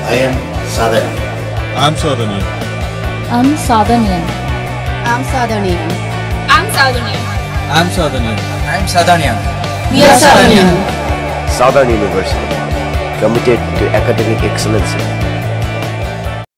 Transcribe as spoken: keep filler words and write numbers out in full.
I am Sadhana. I'm Sadhani. I'm Sadhanian. I'm Sadhanian. I'm Sadhanian. I'm Sadhanian. I'm Sadhanian. We are Sadhanian. Southern University, committed to academic excellence